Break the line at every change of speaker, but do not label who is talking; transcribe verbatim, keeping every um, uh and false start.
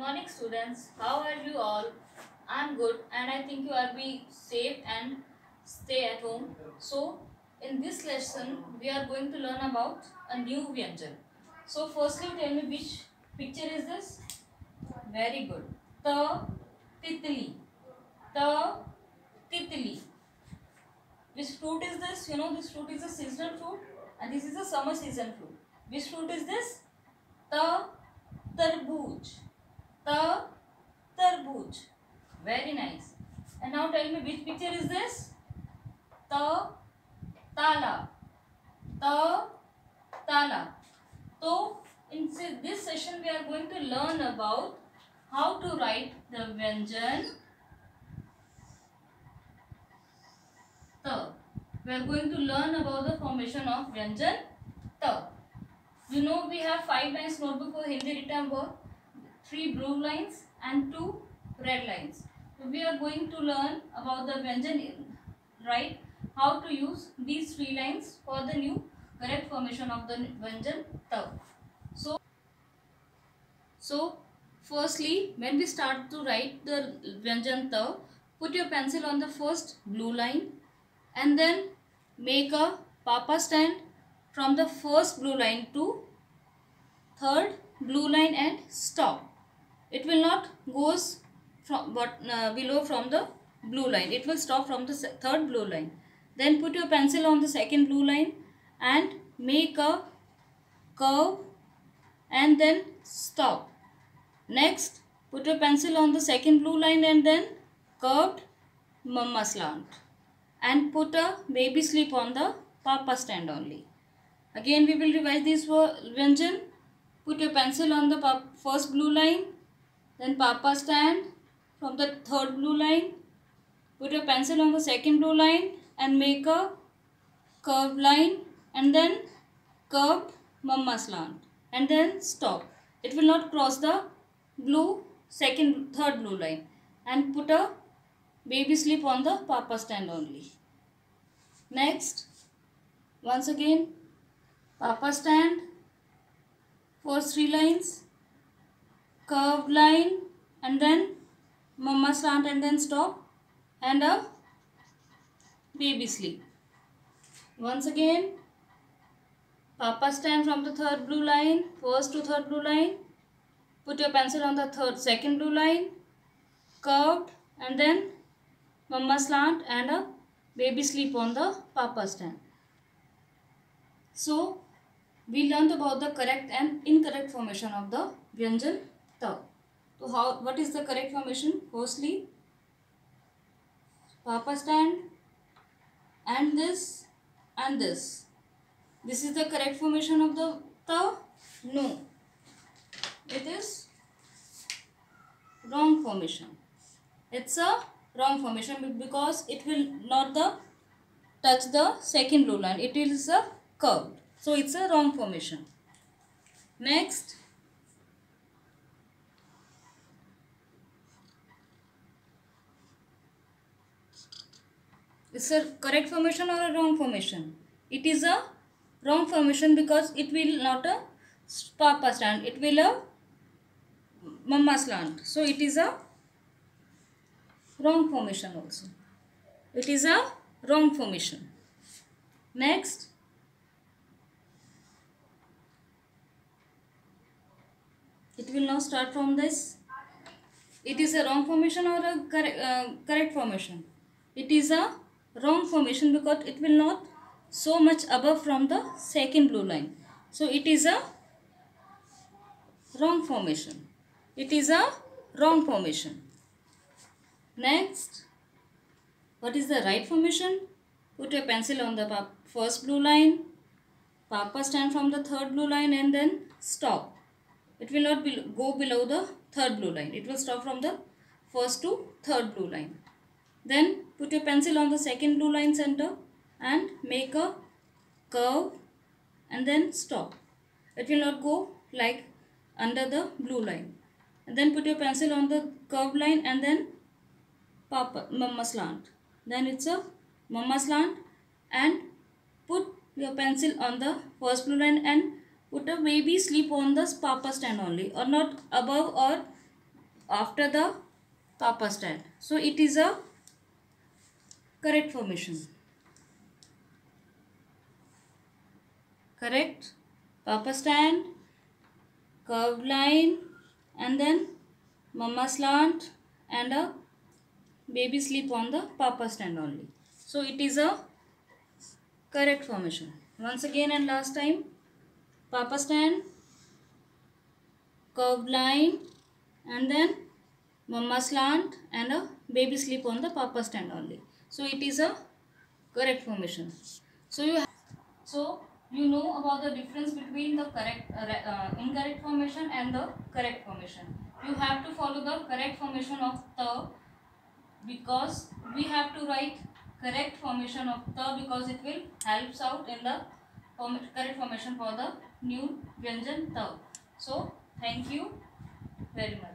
Morning students, how are you all? I'm good and I think you are being safe and stay at home. So in this lesson we are going to learn about a new Vyanjan. So firstly tell me which picture is this? Very good. Ta titli. Ta titli. Which fruit is this? You know this fruit is a seasonal fruit and this is a summer season fruit. Which fruit is this? Ta tarbooj. Ta tarbooj. Very nice. And now tell me which picture is this? Ta tala. Ta tala. So in this session we are going to learn about how to write the Vyanjan Ta. We are going to learn about the formation of Vyanjan Ta. You know we have five lines notebook for Hindi written work, three blue lines and two red lines. So we are going to learn about the Vyanjan, right? How to use these three lines for the new correct formation of the Vyanjan Ta. So, so firstly, when we start to write the Vyanjan Ta, put your pencil on the first blue line and then make a papa stand from the first blue line to third blue line and stop. It will not goes from but uh, below from the blue line. It will stop from the third blue line. Then put your pencil on the second blue line and make a curve and then stop. Next, put your pencil on the second blue line and then curved mama slant and put a baby sleep on the papa stand only. Again we will revise this Vyanjan. Put your pencil on the first blue line, then papa stand from the third blue line. Put your pencil on the second blue line and make a curved line and then curved mama slant and then stop. It will not cross the blue second third blue line and put a baby sleep on the papa stand only. Next, once again papa stand, first three lines, curved line and then mama slant and then stop and a baby sleep. Once again papa stand from the third blue line, first to third blue line, put your pencil on the third second blue line, curved and then mama slant and a baby sleep on the papa stand. So we learned about the correct and incorrect formation of the Vyanjan Ta. So how what is the correct formation? Firstly, papa stand and this and this. This is the correct formation of the Ta? No. It is wrong formation. It's a wrong formation because it will not the touch the second blue line. It is a curved. So it's a wrong formation. Next, it's a correct formation or a wrong formation? It is a wrong formation because it will not a papa stand. It will a mama slant. So it is a wrong formation also. It is a wrong formation. Next, it will now start from this. It is a wrong formation or a correct, uh, correct formation? It is a wrong formation because it will not so much above from the second blue line. So it is a wrong formation. It is a wrong formation. Next, what is the right formation? Put your pencil on the first blue line, papa stand from the third blue line and then stop. It will not be, go below the third blue line. It will stop from the first to third blue line. Then put your pencil on the second blue line center and make a curve and then stop. It will not go like under the blue line. And then put your pencil on the curved line and then papa mama slant. Then it's a mama slant and put your pencil on the first blue line and put a baby sleep on the papa stand only, or not above or after the Papa stand. So it is a correct formation. Correct. Papa stand, curved line, and then mama slant and a baby sleep on the Papa stand only. So it is a correct formation. Once again and last time. Papa stand, curved line, and then mama slant and a baby sleep on the Papa stand only. So it is a correct formation. So you so you know about the difference between the correct uh, uh, incorrect formation and the correct formation. You have to follow the correct formation of the, because we have to write correct formation of the, because it will helps out in the form, correct formation for the new Vyanjan the. So thank you very much.